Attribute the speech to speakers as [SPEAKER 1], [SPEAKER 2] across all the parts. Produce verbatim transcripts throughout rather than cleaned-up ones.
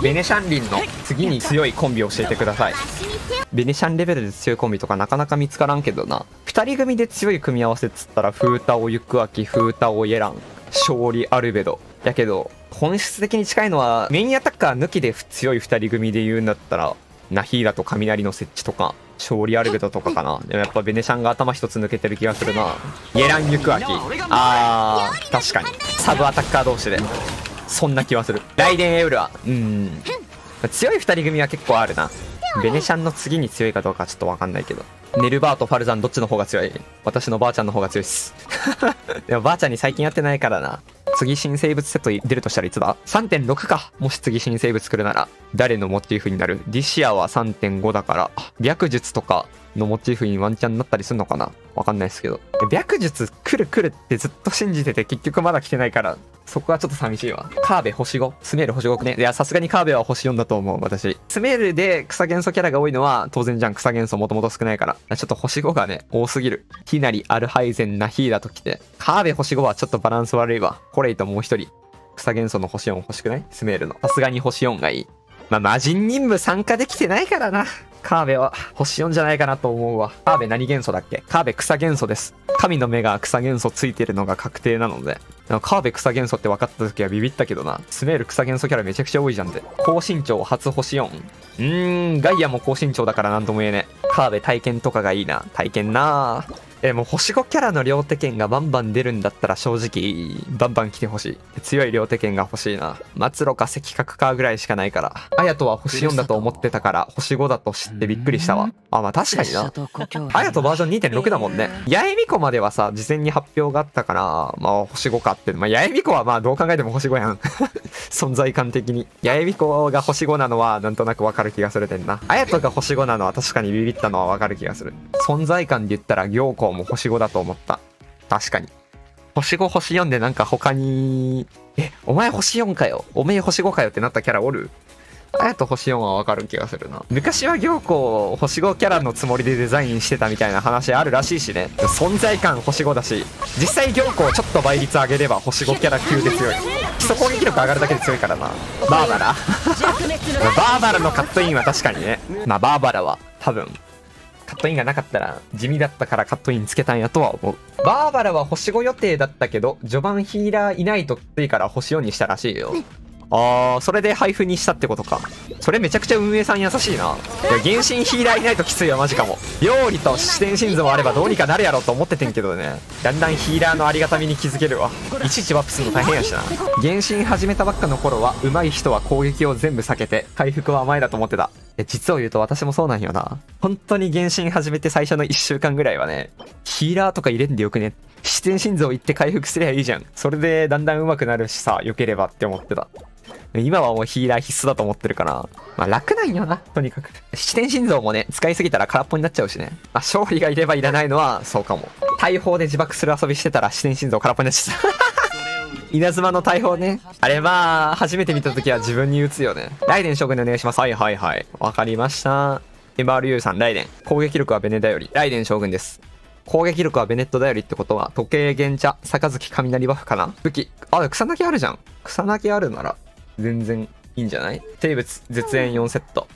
[SPEAKER 1] ベネシャンリンの次に強いコンビを教えてください。ベネシャンレベルで強いコンビとかなかなか見つからんけどな。ふたり組で強い組み合わせっつったらフータオユクアキ、フータオイエラン、勝利アルベドやけど、本質的に近いのはメインアタッカー抜きで強いふたり組で言うんだったらナヒーラと雷の設置とか勝利アルベドとかかな。でもやっぱベネシャンが頭一つ抜けてる気がするな。イエランユクアキ、あー確かにサブアタッカー同士でそんな気はする。ライデンエウルはうん強いふたり組は結構あるな。ベネシャンの次に強いかどうかちょっとわかんないけど、ネルバーとファルザンどっちの方が強い？私のばあちゃんの方が強いっすでもばあちゃんに最近やってないからな。次新生物セット出るとしたらいつだ？ さんてんろく か。もし次新生物来るなら誰のモチーフになる？ディシアは さんてんご だから、白術とかのモチーフにワンチャンになったりするのかな、わかんないですけど。白術来る来るってずっと信じてて結局まだ来てないから、そこはちょっと寂しいわ。カーベ星ご、スメール星ごね。いや、さすがにカーベは星よんだと思う、私。スメールで草元素キャラが多いのは当然じゃん。草元素もともと少ないから。ちょっと星ごがね、多すぎる。ヒナリ、アルハイゼン、ナヒーラときて。カーベ星ごはちょっとバランス悪いわ。コレイともう一人。草元素の星よん欲しくない？スメールの。さすがに星よんがいい。まあ、魔人任務参加できてないからな。カーベは星よんじゃないかなと思うわ。カーベ何元素だっけ？カーベ草元素です。神の目が草元素ついてるのが確定なので。カーベ草元素って分かった時はビビったけどな。スメール草元素キャラめちゃくちゃ多いじゃんって。高身長初星よん。うーん、ガイアも高身長だからなんとも言えねえ。カーベ体験とかがいいな。体験なぁ。え、もう星ごキャラの両手剣がバンバン出るんだったら正直、バンバン来てほしい。強い両手剣が欲しいな。末路か赤角かぐらいしかないから。アヤトは星よんだと思ってたから星ごだと知ってびっくりしたわ。あ、まあ確かにな。アヤトバージョン にてんろく だもんね。八重美子まではさ、事前に発表があったから、まあ星ごかって。まあ八重美子はまあどう考えても星ごやん。存在感的に。八重美子が星ごなのはなんとなくわかる気がするてんな。アヤトが星ごなのは確かにビビったのはわかる気がする。存在感で言ったら行幸も星ごだと思った。確かに。星ご、星よんでなんか他に、え、お前星よんかよ。おめえ星ごかよってなったキャラおる？あやと星よんはわかる気がするな。昔は行幸星ごキャラのつもりでデザインしてたみたいな話あるらしいしね。存在感星ごだし、実際行幸ちょっと倍率上げれば星ごキャラ級で強い。基礎攻撃力上がるだけで強いからな。バーバラバーバラのカットインは確かにね。まあバーバラは多分カットインがなかったら地味だったからカットインつけたんやとは思う。バーバラは星ご予定だったけど序盤ヒーラーいないときついから星よんにしたらしいよ。あー、それで配布にしたってことか。それめちゃくちゃ運営さん優しいな。いや、原神ヒーラーいないときついわ、マジかも。料理と視点心臓あればどうにかなるやろと思っててんけどね。だんだんヒーラーのありがたみに気づけるわ。いちいちワップするの大変やしな。原神始めたばっかの頃は上手い人は攻撃を全部避けて回復は前だと思ってた。え、実を言うと私もそうなんよな。本当に原神始めて最初のいっしゅうかんぐらいはね、ヒーラーとか入れんでよくね。視点心臓行って回復すりゃいいじゃん。それでだんだん上手くなるしさ、良ければって思ってた。今はもうヒーラー必須だと思ってるから。まあ楽なんよな、とにかく。視点心臓もね、使いすぎたら空っぽになっちゃうしね。まあ勝利がいればいらないのはそうかも。大砲で自爆する遊びしてたら視点心臓空っぽになっちゃった。稲妻の大砲ね。あれまあ、初めて見た時は自分に撃つよね。ライデン将軍でお願いします。はいはいはい。わかりました。エムアールユー さん、ライデン。攻撃力はベネだより。ライデン将軍です。攻撃力はベネットだよりってことは、時計、玄茶、杯、雷バフかな？武器。あ、草薙あるじゃん。草薙あるなら、全然いいんじゃない？生物、絶縁よんセット。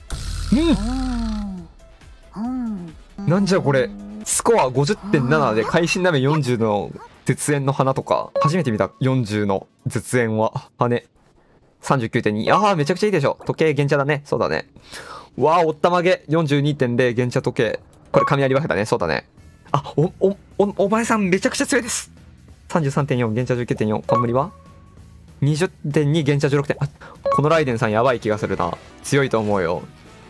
[SPEAKER 1] うん、なんじゃこれ。スコア ごじゅってんなな で会心ダメよんじゅうの絶縁の花とか。初めて見たよんじゅうの絶縁は。羽。さんじゅうきゅうてんに。ああ、めちゃくちゃいいでしょ。時計、玄茶だね。そうだね。わあ、おったまげ。よんじゅうにてんゼロ、玄茶時計。これ雷バフだね。そうだね。あ、お、お、お、お前さんめちゃくちゃ強いです。さんじゅうさんてんよん、玄茶 じゅうきゅうてんよん。冠は にじゅってんに、玄茶じゅうろくてん。あ、このライデンさんやばい気がするな。強いと思うよ。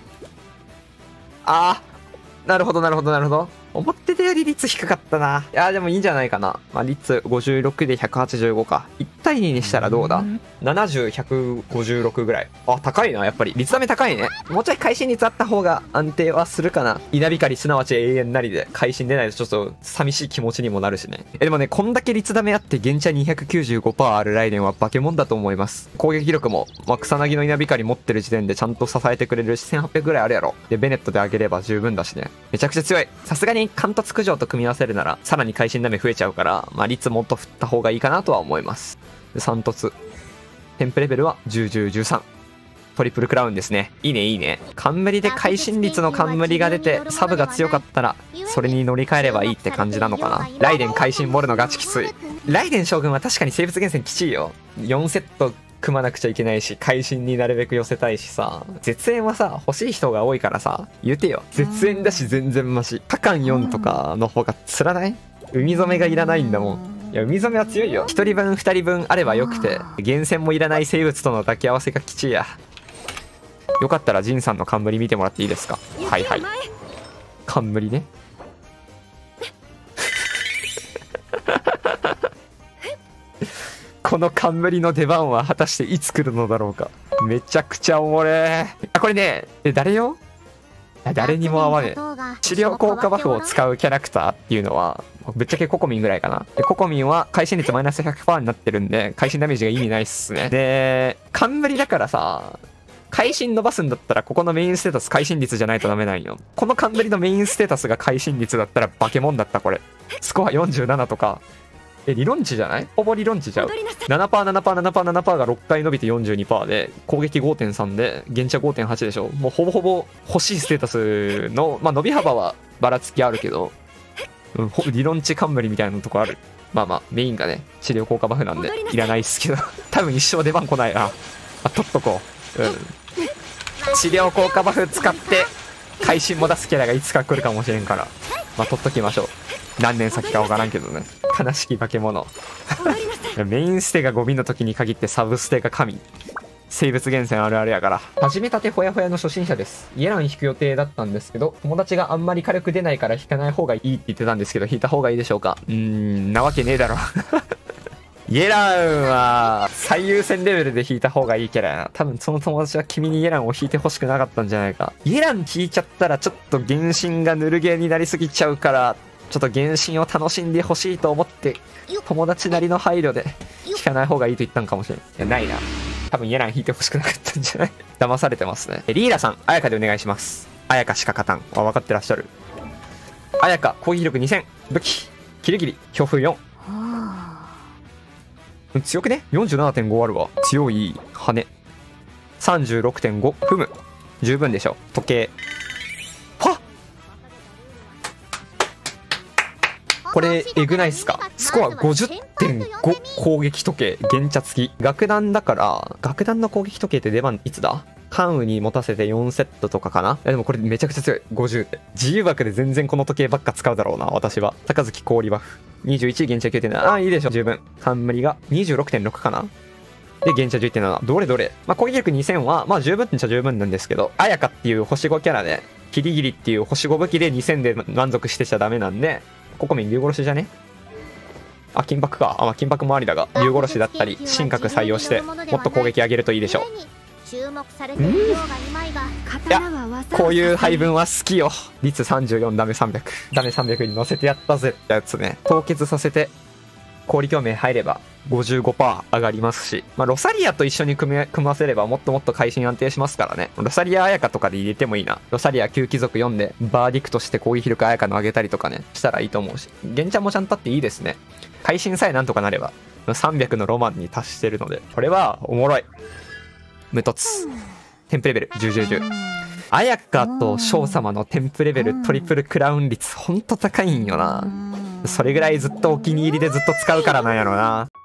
[SPEAKER 1] あー、なるほどなるほどなるほど。思ってたより率低かったな。いやーでもいいんじゃないかな。まあ率ごじゅうろくでひゃくはちじゅうごか。いち対ににしたらどうだ ?ななじゅう、ひゃくごじゅうろくぐらい。あ、高いな、やっぱり。率ダメ高いね。もうちょい会心率あった方が安定はするかな。稲光すなわち永遠なりで会心出ないとちょっと寂しい気持ちにもなるしね。え、でもね、こんだけ率ダメあって原茶 にひゃくきゅうじゅうごパーセント あるライデンは化け物だと思います。攻撃力も、まあ、草薙の稲光持ってる時点でちゃんと支えてくれるし、せんはっぴゃくぐらいあるやろ。で、ベネットで上げれば十分だしね。めちゃくちゃ強い。さすがに関突駆除と組み合わせるならさらに会心ダメ増えちゃうから、まあ率もっと振った方がいいかなとは思います。でさん突テンプレベルはじゅう、じゅう、じゅうさん。 トリプルクラウンですね。いいねいいね。冠で会心率の冠が出てサブが強かったらそれに乗り換えればいいって感じなのかな。ライデン会心ボルのガチきつい。ライデン将軍は確かに生物厳選きちいよ。よんセット組まなくちゃいけないし、会心になるべく寄せたいしさ、絶縁はさ欲しい人が多いからさ、言うてよ。絶縁だし全然マシ。カカンよんとかの方がつらない？海染めがいらないんだもん。いや海染めは強いよ。ひとりぶんふたりぶんあればよくて、厳選もいらない生物との抱き合わせがきちいや。よかったらジンさんの冠見てもらっていいですか？はいはい、冠ね。この冠の出番は果たしていつ来るのだろうか。めちゃくちゃおもれー。あ、これね、え、誰よ？誰にも合わねえ。治療効果バフを使うキャラクターっていうのはぶっちゃけココミンぐらいかな。でココミンは会心率マイナス ひゃくパーセント になってるんで会心ダメージが意味ないっすね。で冠だからさ、会心伸ばすんだったらここのメインステータス会心率じゃないとダメなんよ。この冠のメインステータスが会心率だったら化け物だった。これスコアよんじゅうななとか、え理論値じゃない？ほぼ理論値ちゃう。 ななパーセントななパーセントななパーセントななパーセント がろっかい伸びて よんじゅうにパーセント で攻撃 ごてんさん で現茶 ごてんはち でしょ。もうほぼほぼ欲しいステータスの、まあ伸び幅はばらつきあるけど、うん、ほ理論値冠みたいなとこある。まあまあメインがね治療効果バフなんでいらないっすけど多分一生出番来ないな。あ取っとこう。うん治療効果バフ使って会心も出すキャラがいつか来るかもしれんから、まあ取っときましょう。何年先か分からんけどね。悲しき化け物メインステがゴミの時に限ってサブステが神。生物厳選あるあるやから。始めたてほやほやの初心者です。イエラン引く予定だったんですけど、友達があんまり火力出ないから引かない方がいいって言ってたんですけど、引いた方がいいでしょうか？うーんなわけねえだろイエランは最優先レベルで引いた方がいいキャラやな。多分その友達は君にイエランを引いてほしくなかったんじゃないか。イエラン引いちゃったらちょっと原神がぬるゲーになりすぎちゃうから、ちょっと原神を楽しんでほしいと思って友達なりの配慮で引かない方がいいと言ったんかもしれん。いやないな、多分イエラン引いてほしくなかったんじゃない？騙されてますね。リーラさん、綾香でお願いします。綾香しか勝たん。あ、分かってらっしゃる。綾香攻撃力にせん、武器キリギリ強風よん。強くね？ よんじゅうななてんご あるわ。強い羽 さんじゅうろくてんご 踏む十分でしょ。時計はっこれえぐないっすか？スコア ごじゅってんご 攻撃時計現茶付き。楽団だから楽団の攻撃時計って出番いつだ？関羽に持たせてよんセットとかかな。いやでもこれめちゃくちゃ強い。ごじゅうって自由枠で全然この時計ばっか使うだろうな私は。高月氷バフにじゅういち現茶 きゅうてんなな。ああいいでしょ十分。冠が にじゅうろくてんろく かな。で現茶 じゅういってんなな。どれどれ、まあ、攻撃力にせんはまあ十分ってんちゃ十分なんですけど、綾香っていう星ごキャラでキリギリっていう星ご武器でにせんで満足してちゃダメなんで、ココミン竜殺しじゃね？あ、金箔か。あ、まあ、金箔もありだが、竜殺しだったり、神格採用して、もっと攻撃上げるといいでしょう。うん、いや、こういう配分は好きよ。率さんじゅうよん、ダメさんびゃく。ダメさんびゃくに乗せてやったぜってやつね。凍結させて、氷共鳴入れば ごじゅうごパーセント 上がりますし、まあ、ロサリアと一緒に組み組ませればもっともっと会心安定しますからね。ロサリア綾香とかで入れてもいいな。ロサリア旧貴族よんでバーディクトして攻撃力綾香の上げたりとかねしたらいいと思うし、現茶もちゃんとあっていいですね。会心さえなんとかなればさんびゃくのロマンに達してるので、これはおもろい。無凸テンプレベルじゅう、じゅう、じゅう。綾香と翔様のテンプレベルトリプルクラウン率ほんと高いんよな。それぐらいずっとお気に入りでずっと使うからなんやろな。